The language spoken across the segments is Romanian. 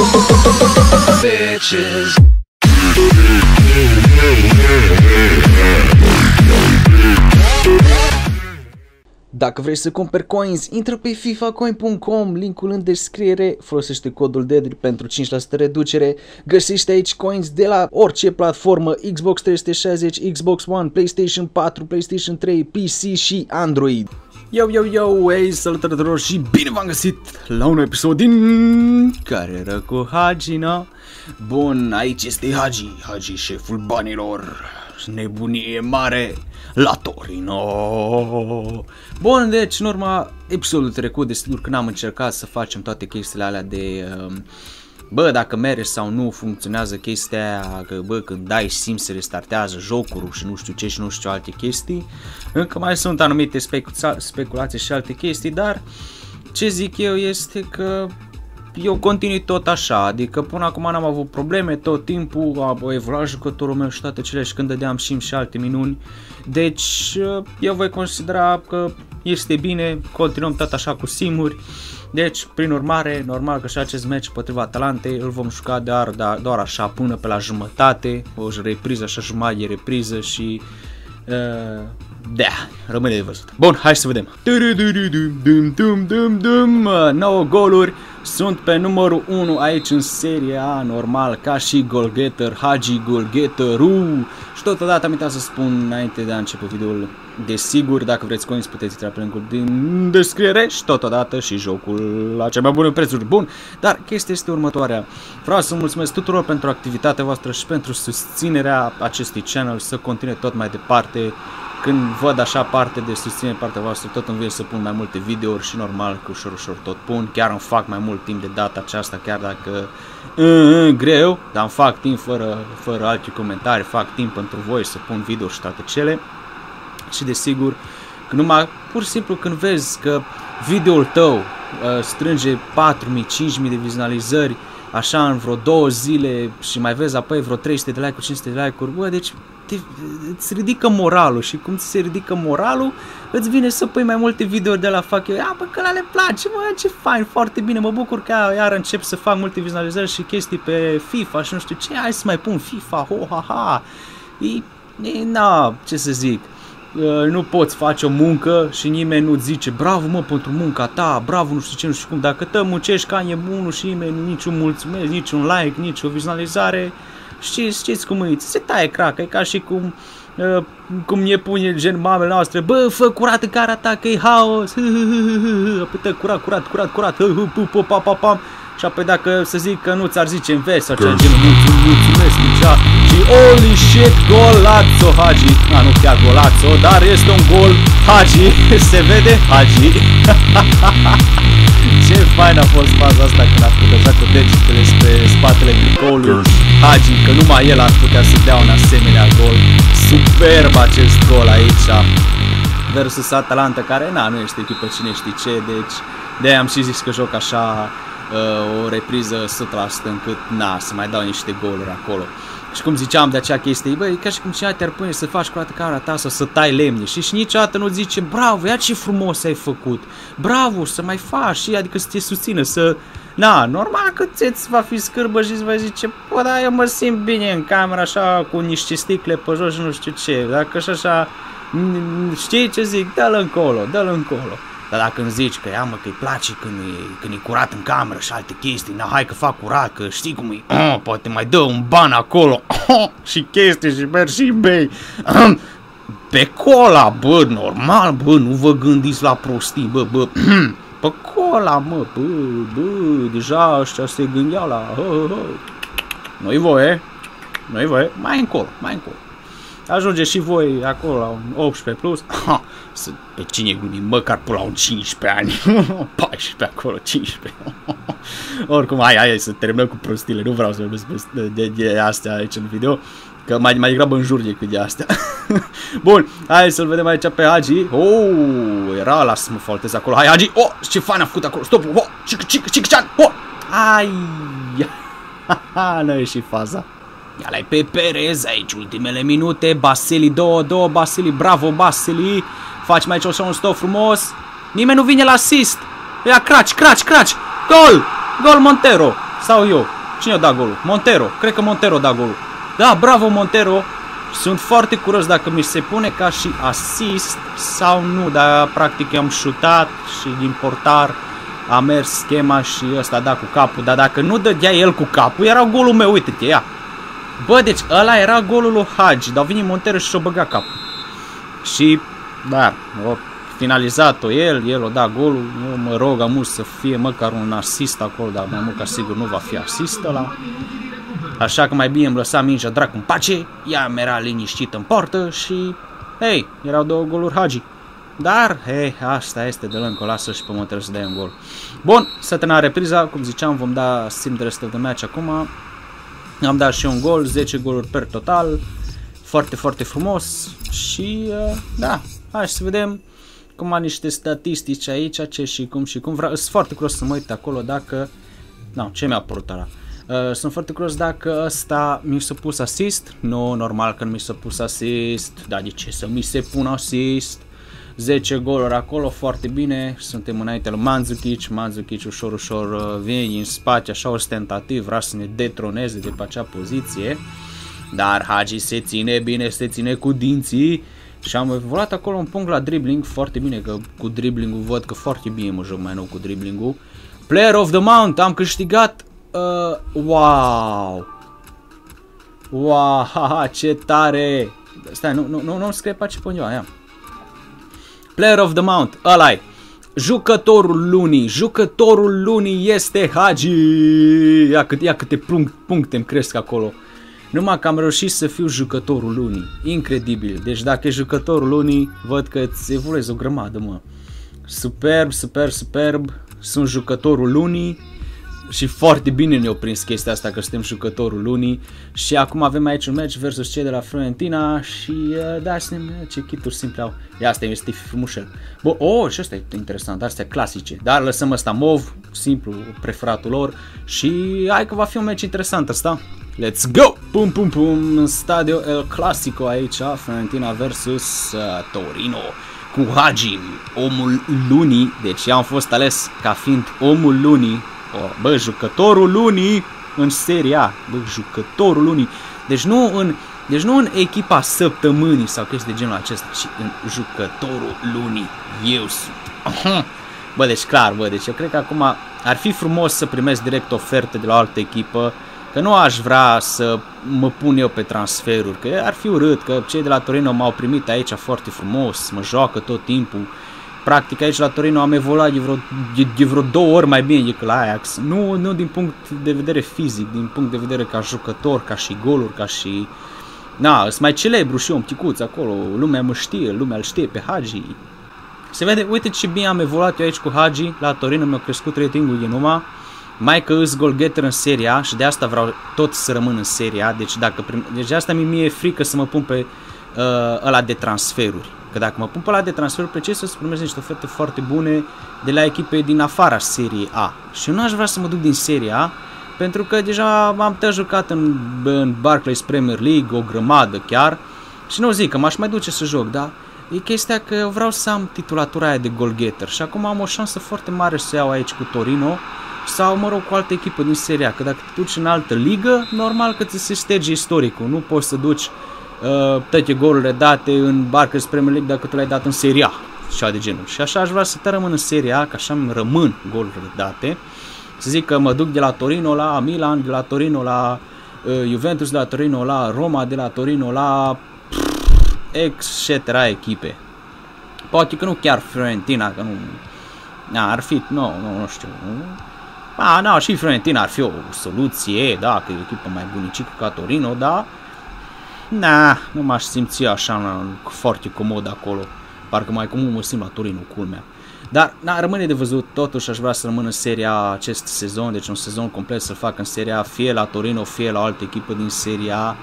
Bitches. Dacă vrei să cumperi coins, intră pe fifacoin.com, linkul în descriere, folosește codul DEDRI pentru 5% reducere, găsești aici coins de la orice platformă, Xbox 360, Xbox One, PlayStation 4, PlayStation 3, PC și Android. Yo, hey, salutare tuturor și bine v-am găsit la un episod din Carieră cu Hagi, na? Bun, aici este Hagi, șeful banilor, nebunie mare la Torino. Bun, deci în urma episodul trecut, desigur că n-am încercat să facem toate chestiile alea de bă, dacă mere sau nu funcționează chestia aia, că bă, când dai simți se restartează jocul și nu știu ce și nu știu alte chestii. Încă mai sunt anumite speculații și alte chestii, dar ce zic eu este că eu continui tot așa, adică până acum n-am avut probleme, tot timpul a evoluat jucătorul meu și toate cele și când dădeam și alte minuni. Deci eu voi considera că este bine, continuăm tot așa cu simuri. Deci, prin urmare, normal că și acest meci împotriva Atalantei îl vom juca doar așa până pe la jumătate, o repriză, așa jumătate de repriză și da, rămâne de văzut. Bun, hai să vedem. 9 goluri, sunt pe numărul 1 aici în Serie A, normal, ca și goalgetter, Hagi goalgetterul. Și totodată am uitat să spun înainte de a începe videoul, desigur, dacă vreți coins puteți intra pe linkul din descriere și totodată și jocul la cea mai bună prețuri. Bun, dar chestia este următoarea. Vreau să mulțumesc tuturor pentru activitatea voastră și pentru susținerea acestui channel, să continue tot mai departe. Când văd așa parte de susținere partea voastră, tot îmi vine să pun mai multe videouri și normal că ușor tot pun. Chiar îmi fac mai mult timp de data aceasta, chiar dacă greu, dar îmi fac timp fără alte comentarii, fac timp pentru voi să pun video și toate cele. Și desigur, că numai pur și simplu când vezi că videoul tău strânge 4.000-5.000 de vizualizări așa în vreo 2 zile și mai vezi apoi vreo 300 de like-uri, 500 de like-uri, bă, deci îți ridică moralul și cum ți se ridică moralul, îți vine să pui mai multe videouri de la fac eu, bă, că la le place, bă, ce fain, foarte bine, mă bucur că iar încep să fac multe vizualizări și chestii pe FIFA și nu știu ce, hai să mai pun FIFA, ho-ha-ha, na, ce să zic. Nu poți face o muncă și nimeni nu zice bravo mă pentru munca ta, bravo nu știu ce, nu știu cum, dacă te muncești ca nebunul și nimeni niciun mulțumesc, niciun like, nici o vizualizare, știți cum e, se taie craca, e ca și cum ne pune gen mamele noastre, bă, fă curat în cara ta că e haos, apoi curat, și apoi dacă să zic că nu ți-ar zice în vers sau ceva genul, mulțumesc deja. Și holy shit, golazo Hagi. Nu chiar golazo, dar este un gol Hagi. Se vede Hagi. Ce fain a fost faza asta când a făcut cu degetele spre spatele tricoului Hagi, că numai el ar putea să dea un asemenea gol. Superb acest gol aici versus Atalanta, care nu este echipă cine știe ce, deci de-aia am și zis că joc așa o repriză 100% încât să mai dau niște goluri acolo. Și cum ziceam de acea chestie, băi, ca și cum cineva te-ar pune să faci curată cara ta sau să tai lemne și niciodată nu zice bravo, ia ce frumos ai făcut, bravo, să mai faci și adică să te susțină, să... normal că ți va fi scârbă și îți va zice, bă, da, eu mă simt bine în cameră așa cu niște sticle pe jos și nu știu ce, dacă și așa, știi ce zic, dă-l încolo. Dar dacă îmi zici că ia mă, că îi place când e curat în cameră și alte chestii, hai că fac curat, că știi cum e, poate mai dă un ban acolo, și chestii și mergi și bei, pe cola, bă, normal, bă, nu vă gândiți la prostii, bă, pe cola, mă, bă, deja ăștia se gândeau la, nu-i voie, mai încolo. Ajunge și voi acolo la un 18 plus, pe cine gândim, măcar până la un 15 ani, 14 acolo, 15. Oricum, hai să terminăm cu prostile, nu vreau să vorbesc de astea aici în video, că mai degrabă în jur decât de astea. Bun, hai să-l vedem aici pe Hagi. Era, lasă-mă faltez acolo, hai Hagi, ce fain a făcut acolo, stop, cică-cică-cică-cian, n-a ieșit faza. Ia-l-ai pe Perez aici, ultimele minute, Basili 2-2, Basili, bravo Basili, faci mai aici așa un stop frumos, nimeni nu vine la asist, ia craci, gol Montero, Sau eu? Cine a dat golul? Montero. Cred că Montero a dat golul. Da, bravo Montero. Sunt foarte curios dacă mi se pune ca și asist sau nu, dar practic am șutat și din portar a mers schema și ăsta a dat cu capul, dar dacă nu dădea el cu capul, era golul meu, uite-te, ia. Bă, deci ăla era golul lui Hagi, dar a venit Montero și și-o băgat capul. Și, da, o finalizat-o el o dat golul, eu mă rog amul să fie măcar un asist acolo, dar mai mult ca sigur nu va fi asist ăla. Așa că mai bine îmi lăsa mingea dracu în pace, ea mi-era liniștit în poartă și, hei, erau 2 goluri Hagi. Dar, hei, asta este de lângă, lasă și pe Montero să dea un gol. Bun, să termină repriza, cum ziceam, vom da sim de rest of the match acum. Am dat și un gol, 10 goluri per total, foarte, foarte frumos și, da, hai să vedem cum am niște statistici aici, ce și cum. Sunt foarte curios să mă uit acolo dacă, nu, ce mi-a apărut ăla. Sunt foarte curios dacă ăsta mi s-a pus asist. Nu, normal că nu mi s-a pus asist. Dar de ce să mi se pună asist? 10 goluri acolo, foarte bine. Suntem înainte lui Mandzukic. Mandzukic ușor vine din spate, așa ostentativ, vrea să ne detroneze de pe acea poziție. Dar Hagi se ține bine, se ține cu dinții. Și am evoluat acolo un punct la dribbling, foarte bine, că cu dribbling-ul văd că foarte bine mă joc mai nou cu dribbling-ul. Player of the Month, am câștigat. Wow! Wow, haha, ce tare! Stai, nu scrie pe ce pun eu, aia. Player of the Month, ăla-i. Jucătorul lunii este Hagi! Ia câte puncte îmi cresc acolo. Numai că am reușit să fiu jucătorul lunii. Incredibil. Deci dacă e jucătorul lunii, văd că îți evoluezi o grămadă, mă. Superb. Sunt jucătorul lunii. Și foarte bine ne-au prins chestia asta că suntem jucătorul lunii. Și acum avem aici un match versus cei de la Fiorentina. Și da, ce kituri simple au. Ia, asta este frumușel. Bă, și asta e interesant, astea clasice. Dar lăsăm ăsta mov, simplu, preferatul lor. Și hai că va fi un match interesant ăsta. Let's go! Pum, în stadio El Clasico aici, Fiorentina versus Torino. Cu Hagi, omul lunii. Deci am fost ales ca fiind omul lunii. Bă, jucătorul lunii în Serie A. Bă, jucătorul lunii. Deci nu în echipa săptămânii sau chestii de genul acesta, ci în jucătorul lunii. Eu sunt. Bă, deci clar, deci eu cred că acum ar fi frumos să primesc direct ofertă de la o altă echipă. Că nu aș vrea să mă pun eu pe transferuri, că ar fi urât, că cei de la Torino m-au primit aici foarte frumos, mă joacă tot timpul. Practic aici la Torino am evoluat de vreo 2 ori mai bine decât la Ajax. Nu din punct de vedere fizic, din punct de vedere ca jucător, ca și goluri, ca și... Na, sunt mai celebru și eu, un pticuț acolo, lumea mă știe, lumea îl știe pe Hagi. Se vede, uite ce bine am evoluat eu aici cu Hagi, la Torino mi-a crescut ratingul din numai. Mai că îs goalgetter în Serie A și de asta vreau tot să rămân în Serie A, deci de asta mie e frică să mă pun pe ăla de transferuri. Că dacă mă pun pe ăla de transferuri, precis să primesc niște oferte foarte bune de la echipe din afara Serie A. Și eu nu aș vrea să mă duc din Serie A, pentru că deja am jucat în Barclays Premier League, o grămadă chiar, și nu zic că m-aș mai duce să joc, dar e chestia că eu vreau să am titulatura aia de goalgetter și acum am o șansă foarte mare să iau aici cu Torino, sau, mă rog, cu altă echipă din Serie A, că dacă te duci în altă ligă, normal că ți se șterge istoricul, nu poți să duci toate golurile date în Barclays Premier League dacă tu le-ai dat în Serie A, ceva de genul. Și așa aș vrea să te rămân în Serie A, că așa îmi rămân golurile date, să zic că mă duc de la Torino la Milan, de la Torino la Juventus, de la Torino la Roma, de la Torino la etc. echipe. Poate că nu chiar Fiorentina, că nu ar fi, nu știu. Și Fiorentina ar fi o soluție, da, că e o echipă mai bunicică ca Torino, dar nu m-aș simți așa foarte comod acolo. Parcă mai comod mă simt la Torino, culmea. Dar rămâne de văzut, totuși aș vrea să rămân în Serie A acest sezon, deci un sezon complet să-l fac în Serie A, fie la Torino, fie la o altă echipă din Serie A.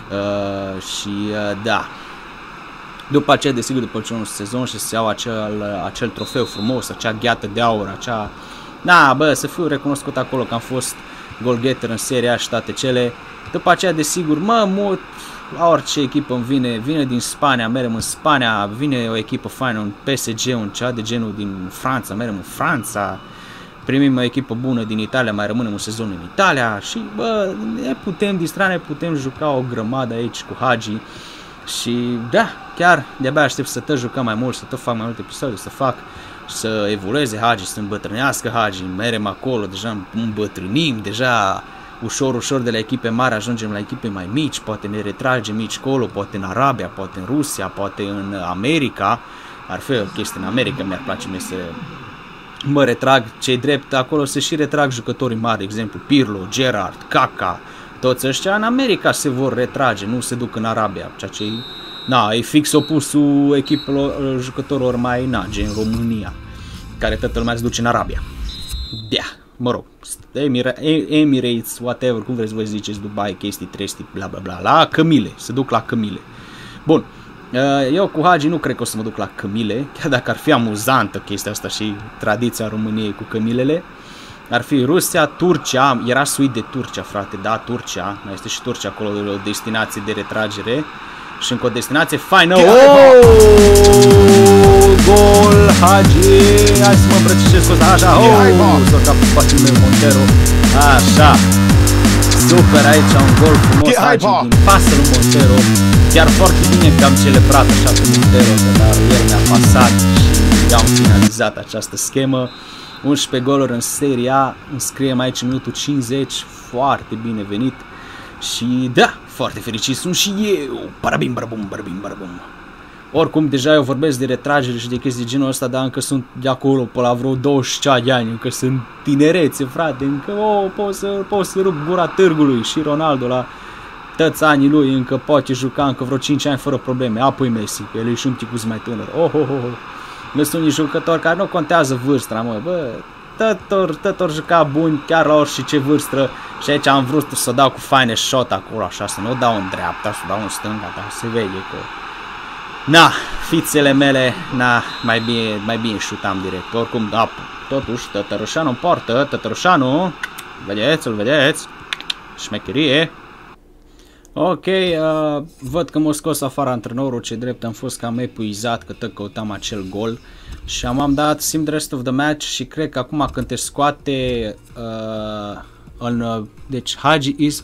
Da. După aceea, desigur, după un sezon și să iau acel trofeu frumos, acea gheată de aur, să fiu recunoscut acolo că am fost goalgetter în Serie A și toate cele. După aceea, desigur, mă mut la orice echipă îmi vine din Spania, merem în Spania, vine o echipă faină, un PSG, un cea de genul din Franța, merem în Franța. primim o echipă bună din Italia, mai rămânem un sezon în Italia și bă, ne putem distra, ne putem juca o grămadă aici cu Hagi. Și da, chiar de-abia aștept să te jucăm mai mult, să te fac mai multe episoade, să evolueze Hagi, să îmbătrânească Hagi, merem acolo, deja îmbătrânim, deja ușor de la echipe mari ajungem la echipe mai mici, poate ne retragem mici colo, poate în Arabia, poate în Rusia, poate în America, ar fi o chestie în America, mi-ar place mie să mă retrag, ce-i drept, acolo se și retrag jucătorii mari, de exemplu Pirlo, Gerrard, Kaká, toți ăștia în America se vor retrage, nu se duc în Arabia, ceea ce e fix opusul echipelor jucătorilor mai gen România, care toată lumea se duce în Arabia. Da, mă rog, Emirates, whatever, cum vreți voi ziceți, Dubai, chestii, trestii, bla bla bla, la Cămile, se duc la Cămile. Bun, eu cu Hagi nu cred că o să mă duc la Cămile, chiar dacă ar fi amuzantă chestia asta și tradiția României cu Cămilele. Ar fi Rusia, Turcia, era suit de Turcia, frate, da, Turcia, mai este și Turcia acolo, o destinație de retragere și încă o destinație faină. Gol, Hagi, hai să mă îmbrățișez cu asta, așa, s-a capat spatele meu Montero, așa, super aici, un gol frumos, Hagi din pasă lui Montero, chiar foarte bine că am celebrat așa pe Montero, dar el mi-a pasat și am finalizat această schemă. 11 goluri în Serie A, înscriem aici în minutul 50, foarte bine venit și da, foarte fericit sunt și eu, barabim, barabum, barabim, barabum. Oricum, deja eu vorbesc de retragere și de chestii de genul ăsta, dar încă sunt de acolo pe la vreo 20 de ani, încă sunt tinerețe, frate, încă pot să rup gura târgului și Ronaldo la toți anii lui încă poate juca încă vreo 5 ani fără probleme, apoi Messi, el e și un ticuț mai tânăr, nu sunt nici jucători care nu contează vârsta, mă, bă, tător juca buni, chiar la orice vârstă și aici am vrut să dau cu faine shot acolo, așa, să nu dau în dreapta, să dau în stânga, dar se vede că... Na, fițele mele, na, mai bine șutam direct, oricum, da, totuși, Tătărușanu în poartă, Tătărușanu, îl vedeți, șmecherie. Ok, văd că m-a scos afară antrenorul, ce drept am fost cam epuizat că tot căutam acel gol și am dat sim the rest of the match și cred că acum când te scoate deci Hagi is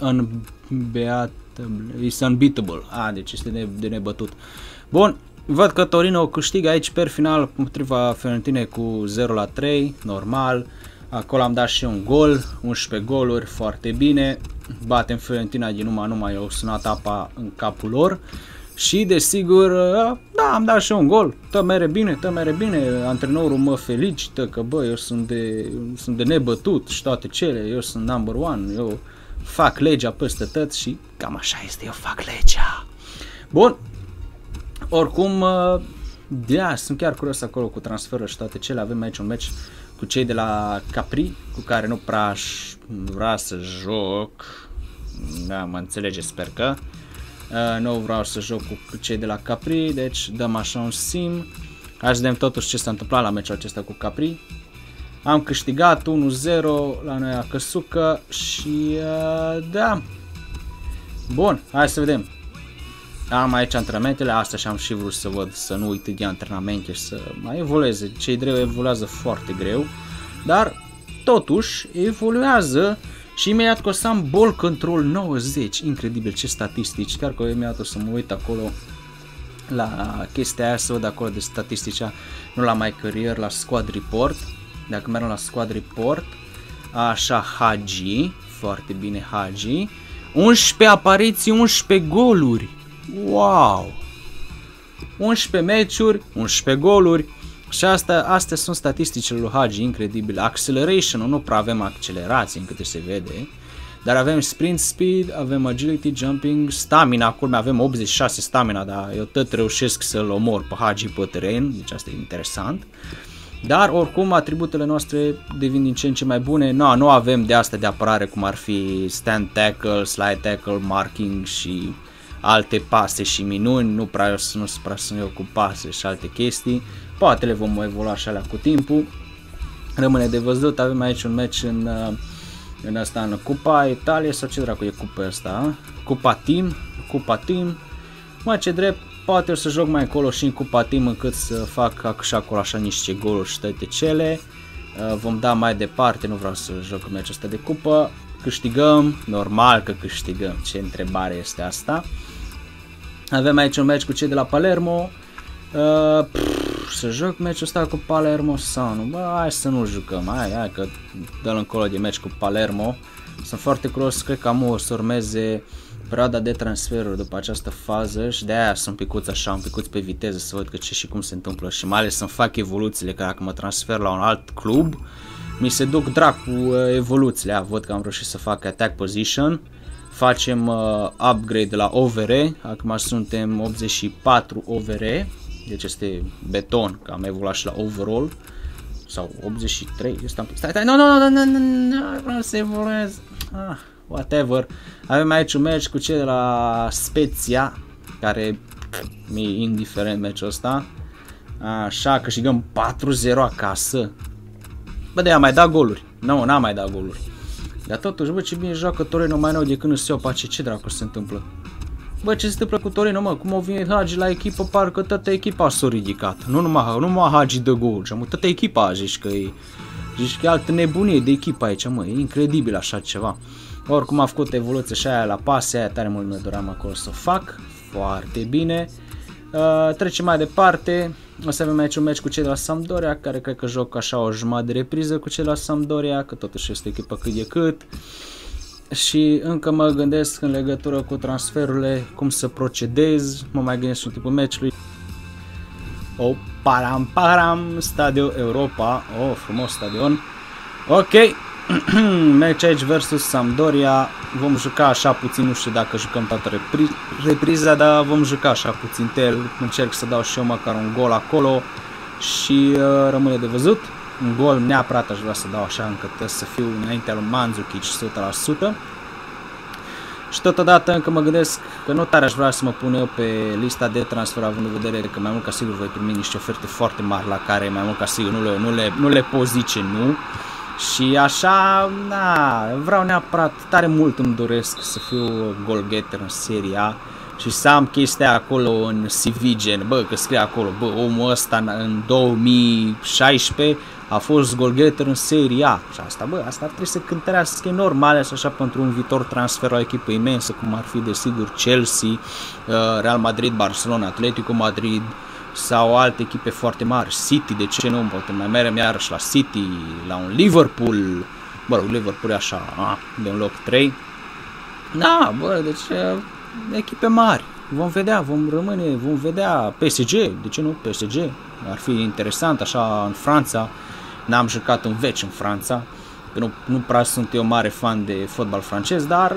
unbeatable, deci este de nebătut. Bun, văd că Torino câștigă aici per final împotriva Fiorentinei cu 0-3, normal. Acolo am dat și un gol, 11 goluri, foarte bine. Batem Fiorentina din numai au sunat apa în capul lor. Și desigur, da, am dat și un gol. Tă mere bine, antrenorul mă felicită că bă, eu sunt de nebătut și toate cele, eu sunt number one, eu fac legea peste tot și cam așa este, eu fac legea. Bun, oricum, da, sunt chiar curios acolo cu transferul și toate cele, avem aici un meci cu cei de la Capri, cu care nu prea aș vrea să joc, da, mă înțelege, sper că, nu vreau să joc cu cei de la Capri, deci dăm așa un sim, hai să vedem totuși ce s-a întâmplat la meciul acesta cu Capri. Am câștigat 1-0 la noi acăsucă și da, bun, hai să vedem. Am aici antrenamentele, astea și am și vrut să văd, să nu uit de antrenamente și să mai evolueze. Cei greu evoluează foarte greu, dar totuși evoluează și imediat că o să am ball control 90, incredibil ce statistici, chiar că imediat o să mă uit acolo la chestia aia, să văd acolo de statistici, nu la My Career, la Squad Report, dacă mergem la Squad Report, așa, Hagi, foarte bine Hagi, 11 apariții, 11 goluri. Wow! 11 meciuri, 11 goluri și astea sunt statisticile lui Hagi, incredibil. Acceleration, nu prea avem accelerație în câte se vede, dar avem sprint speed, avem agility, jumping, stamina, acolo avem 86 stamina, dar eu tot reușesc să-l omor pe Hagi pe teren, deci asta e interesant. Dar oricum atributele noastre devin din ce în ce mai bune, nu avem de astea de apărare cum ar fi stand tackle, slide tackle, marking și alte pase și minuni, nu prea sunt eu cu pase și alte chestii, poate le vom evolua așa alea cu timpul, rămâne de văzut. Avem aici un match în Cupa Italia sau ce dracu e cupa asta, Cupa Team, mă, ce drept, poate o să joc mai încolo și în Cupa Team încât să fac și acolo așa niște goluri și toate cele. vom da mai departe, nu vreau să joc meciul ăsta de cupă. Câștigăm, normal că câștigăm, ce întrebare este asta. Avem aici un meci cu cei de la Palermo. Să joc meciul ăsta cu Palermo sau nu? Bă, hai să nu jucăm, hai că dă-l încolo de meci cu Palermo. Sunt foarte curios, cred că o să urmeze perioada de transferuri după această fază și de-aia sunt picuț așa, un picuț pe viteză să văd că ce și cum se întâmplă și mai ales să-mi fac evoluțiile, că dacă mă transfer la un alt club, mi se duc dracu evoluțiile. Văd că am reușit să fac attack position, facem upgrade la OVR, acum suntem 84 OVR, deci este beton, că am evoluat și la overall, sau 83, stai, nu, vreau să evoluez, whatever. Avem aici un match cu cei de la Spezia, care mi-e indiferent meciul ăsta. Așa, câștigăm 4-0 acasă. Bă, de-aia mai da goluri. Nu, n-am mai dat goluri. Dar totuși, bă, ce bine joacă Torino mai nou de când se iau ce dracu se întâmplă? Bă, ce se întâmplă cu Torino, mă? Cum o vine Hagi la echipă, parcă toată echipa s-a ridicat. Nu numai Hagi de gol, mă, toată echipa zici că e altă nebunie de echipă aici, mă, e incredibil așa ceva. Oricum a făcut evoluție și aia la pase, aia tare mult mi doream acolo să o fac. Foarte bine. Trecem mai departe. O să avem aici un meci cu cei de la Sampdoria, care cred că joc așa o jumătate de repriză cu cei de la Sampdoria, că totuși este o echipă cât de cât. Și încă mă gândesc în legătură cu transferurile, cum să procedez, mă mai gândesc în timpul meciului. Param, Stadio Europa, frumos stadion. Ok, meci aici versus Sampdoria, vom juca așa puțin, nu știu dacă jucăm toată repriza, dar vom juca așa puțin tel, încerc să dau și eu măcar un gol acolo și rămâne de văzut. Un gol neapărat aș vrea să dau așa încât să fiu înaintea lui Mandzukic 100%. Și totodată încă mă gândesc că nu tare aș vrea să mă pun eu pe lista de transfer, având în vedere că mai mult ca sigur voi primi niște oferte foarte mari la care mai mult ca sigur nu le pot zice nu. Și așa, vreau neapărat, tare mult îmi doresc să fiu goal-getter în Serie A și să am chestia acolo în CV gen, bă, că scrie acolo, bă, omul ăsta în 2016 a fost goal-getter în Serie A. Și asta, bă, asta ar trebui să cântărească normal, așa pentru un viitor transfer la o echipă imensă, cum ar fi desigur Chelsea, Real Madrid, Barcelona, Atletico Madrid sau alte echipe foarte mari, City, de ce nu, poate mai merem iarăși la City, la un Liverpool, bă, Liverpool e așa, de un loc 3. Da, bă, deci echipe mari, vom vedea, vom vedea PSG, de ce nu, PSG, ar fi interesant așa în Franța, n-am jucat în veci în Franța, că nu prea sunt eu mare fan de fotbal francez, dar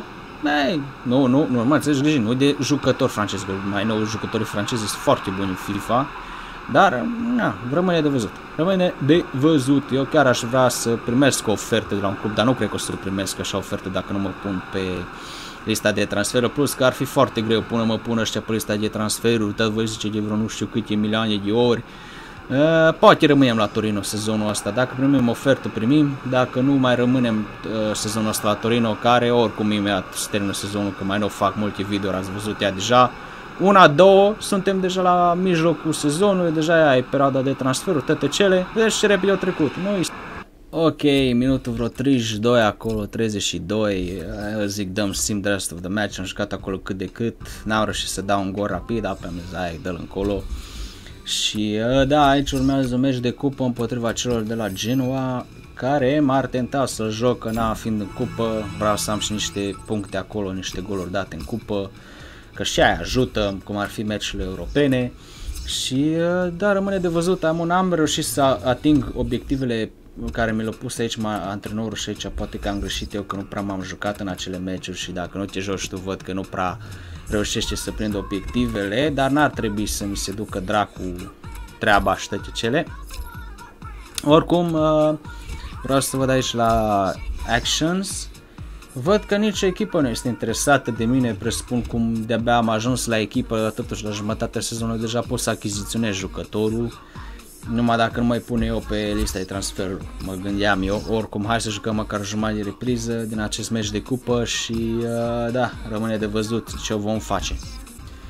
nu mă înțelegi greșit, nu de jucători francezi, că mai nou jucătorii francezi sunt foarte buni în FIFA, dar rămâne de văzut, eu chiar aș vrea să primesc o ofertă de la un club, dar nu cred că o să primesc așa ofertă dacă nu mă pun pe lista de transferuri, plus că ar fi foarte greu până mă pun ăștia pe lista de transferuri, uitați voi zice de vreo nu știu câte milioane de ori. Poate rămânem la Torino sezonul ăsta, dacă primim ofertă primim, dacă nu mai rămânem sezonul ăsta la Torino, care oricum imediat se termină sezonul, că mai nu fac multe videouri, ați văzut ea deja. Două, suntem deja la mijlocul sezonului, deja e perioada de transferuri, toate cele, vedeți ce repede au trecut. Ok, minutul vreo 32 acolo, 32, eu zic dăm sim the rest of the match, am jucat acolo cât de cât, n-am reușit să dau un gol rapid, apoi am zis, dă-l încolo. Și da, aici urmează un meci de cupă împotriva celor de la Genoa, care m-ar tenta să joc, fiind în cupă, vreau să am și niște puncte acolo, niște goluri date în cupă, că și aia ajută, cum ar fi meciurile europene. Și da, rămâne de văzut, am reușit să ating obiectivele care mi l-a pus aici antrenorul și aici poate că am greșit eu, că nu prea m-am jucat în acele meciuri și dacă nu te joci tu văd că nu prea reușește să prind obiectivele, dar n-ar trebui să mi se ducă dracu treaba și toate cele. Oricum, vreau să văd aici la Actions, văd că nicio echipă nu este interesată de mine, presupun cum de-abia am ajuns la echipă, totuși la jumătatea sezonului deja pot să achiziționez jucătorul. Numai dacă nu mai pune eu pe lista de transferuri, mă gândeam eu, oricum hai să jucăm măcar jumătate de repriză din acest meci de cupă și da, rămâne de văzut ce o vom face.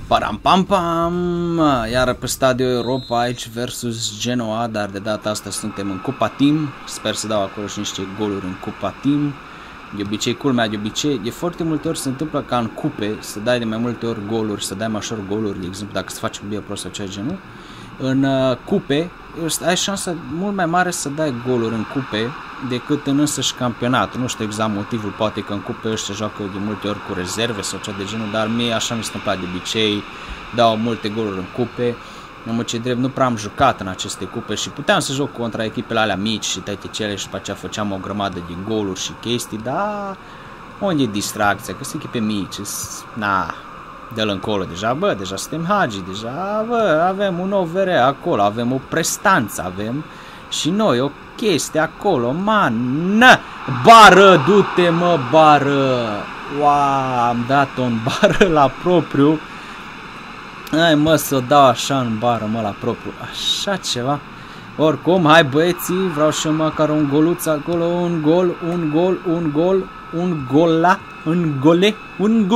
Param pam pam, iar pe Stadio Europa aici versus Genoa, dar de data asta suntem în Cupa Team. Sper să dau acolo și niște goluri în Cupa Team. De obicei, culmea, de obicei, de foarte multe ori se întâmplă ca în cupe să dai de mai multe ori goluri, să dai mai ușor goluri, de exemplu dacă se face un bie prost sau ceva genul. În cupe ai șansa mult mai mare să dai goluri în cupe decât în însăși campionat. Nu știu exact motivul, poate că în cupe ăștia joacă de multe ori cu rezerve sau ceva de genul, dar mie așa mi se întâmplă de obicei, dau multe goluri în cupe. Numai ce drept, nu prea am jucat în aceste cupe și puteam să joc contra echipele alea mici și toate cele și după aceea făceam o grămadă de goluri și chestii, dar unde e distracția? Că sunt echipe mici, na, de-l încolo deja, bă, deja suntem Hagi, deja, bă, avem un OVR acolo, avem o prestanță, avem și noi o chestie acolo, man, na, bară, du-te mă, bară, uau, am dat-o în bară la propriu. Hai mă să o dau așa în bară, mă, la propriu, așa ceva. Oricum, hai băieții, vreau și eu măcar un goluț acolo, un gol, un gole, un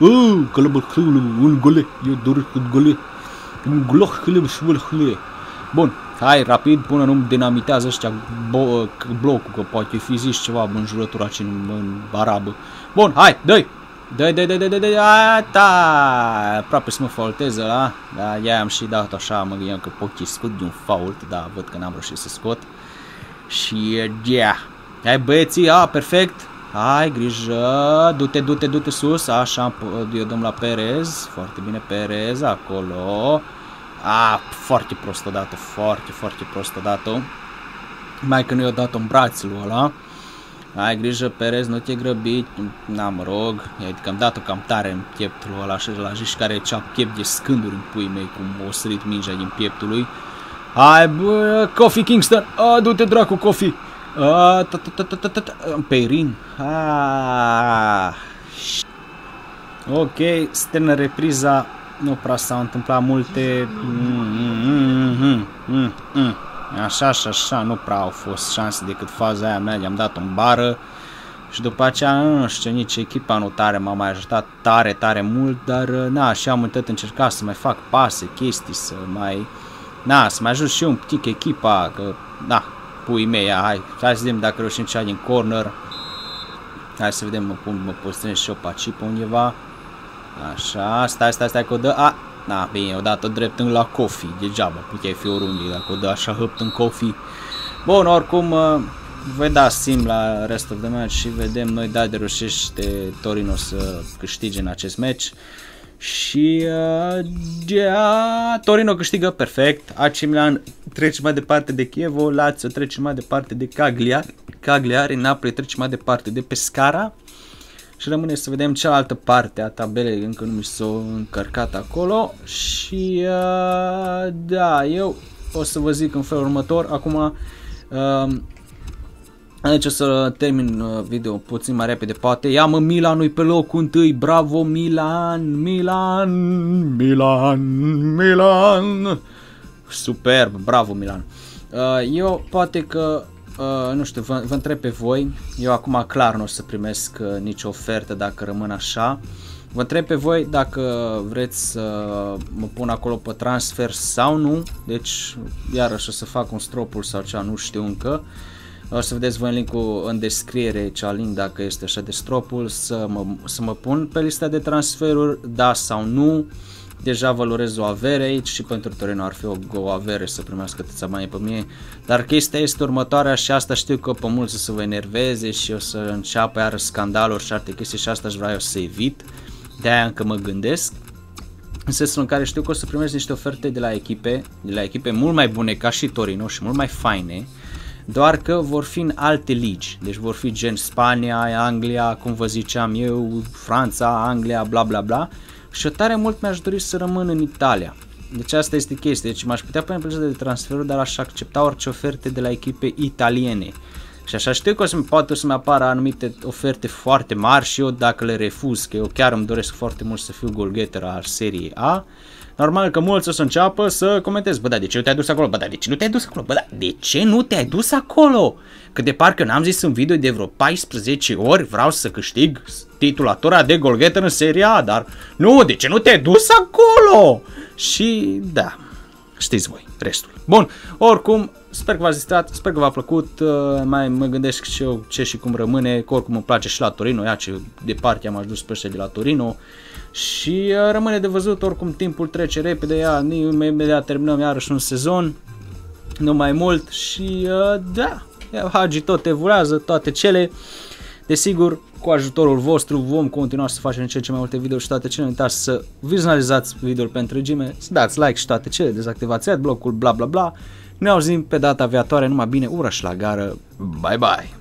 gole, eu doresc un gole. Bun, hai rapid până nu dinamitează ăștia blocul, că poate fi zis ceva în jurătura aici în arabă. Bun, hai, dă-i! Dă-i, aproape să mă faultez ăla, da, i-am și dat așa, mă gândeam că pot scot de un fault, da, văd că n-am reușit să scot. Și, yeah, hai băieții, perfect, hai, grijă, du-te sus, așa, eu dăm la Perez, foarte bine Perez, acolo, foarte prost odată, foarte prost odată, mai că nu i-o dat-o în brațul ăla. Ai grijă, Perez, nu te grăbi, na, mă rog, adică am dat-o cam tare în pieptul ăla, așa, la jici care e cea piept de scânduri în puii mei, cum o sărit mingea din pieptul lui. Hai, bă, Kofi Kingston, du-te dracu, Kofi, Peirin, ok, suntem în repriza, nu prea s-au întâmplat multe, așa, nu prea au fost șanse decât faza aia mea, i-am dat în bară și după aceea, nu știu, nici echipa nu tare m-a mai ajutat tare mult, dar na, și am uitat încercat să mai fac pase, chestii, să mai ajut și eu un pic echipa, că, da, puii mei, hai să vedem dacă reușim cea din corner, hai să vedem, mă poziționez și eu pe aici, pe undeva, așa, stai, că o dă, da, bine, o dată drept la Kofi, degeaba, puteai fi oriunde dacă o dă așa hăpt în Kofi. Bun, oricum, voi da sim la rest of the match și vedem noi de reușește Torino să câștige în acest match. Și Torino câștigă, perfect, AC Milan trece mai departe de Chievo, Lazio trece mai departe de Cagliari, Napoli trece mai departe de Pescara. Și rămâne să vedem cealaltă parte a tabelei, încă nu mi s-o încărcat acolo. Și da, eu o să vă zic în felul următor. Acum aici o să termin video puțin mai repede poate. Ia mă, Milanul pe locul întâi, bravo Milan. Superb, bravo Milan. Eu poate că nu știu, vă întreb pe voi, eu acum clar nu o să primesc nicio ofertă dacă rămân așa. Vă întreb pe voi dacă vreți să mă pun acolo pe transfer sau nu, deci iarăși o să fac un stropul sau ceva, nu știu încă. O să vedeți voi în linkul în descriere, cea link dacă este așa de stropul, să mă pun pe lista de transferuri, da sau nu. Deja valorez o avere aici și pentru Torino ar fi o avere să primească atâția bani pe mine. Dar chestia este următoarea și asta știu că pe mulți o să vă enerveze și o să înceapă iară scandaluri și alte chestii și asta aș vrea eu să evit. De-aia încă mă gândesc. În sensul în care știu că o să primesc niște oferte de la echipe mult mai bune ca și Torino și mult mai faine. Doar că vor fi în alte ligi, deci vor fi gen Spania, Anglia, cum vă ziceam eu, Franța, Anglia, bla bla bla. Și tare mult mi-aș dori să rămân în Italia. Deci asta este chestia. Deci m-aș putea pune pe lista de transferuri, dar aș accepta orice oferte de la echipe italiene. Și așa știu că poate să-mi apară anumite oferte foarte mari și eu dacă le refuz, că eu chiar îmi doresc foarte mult să fiu goalgetter al Serie A. normal că mulți o să înceapă să comenteze, bă, da, de ce nu te-ai dus acolo? Bă, da, de ce nu te-ai dus acolo? Bă, da, de ce nu te-ai dus acolo? Că de parcă n-am zis în video de vreo 14 ori, vreau să câștig titulatura de goalgetter în Seria A, dar nu, de ce nu te-ai dus acolo? Și da, știți voi restul. Bun, oricum, sper că v-ați distrat, sper că v-a plăcut, mai mă gândesc și eu ce și cum rămâne, că oricum îmi place și la Torino, ia ce departe am ajuns pe ăștia de la Torino. Și rămâne de văzut, oricum timpul trece repede, imediat terminăm iarăși un sezon, nu mai mult și da, Hagi tot evoluează, toate cele, desigur, cu ajutorul vostru vom continua să facem ce mai multe videouri și toate cele, nu uitați să vizualizați videoul pe întregime, să dați like și toate cele, dezactivați adblock-ul, bla bla bla, ne auzim pe data viitoare, numai bine, ură și la gară, bye bye!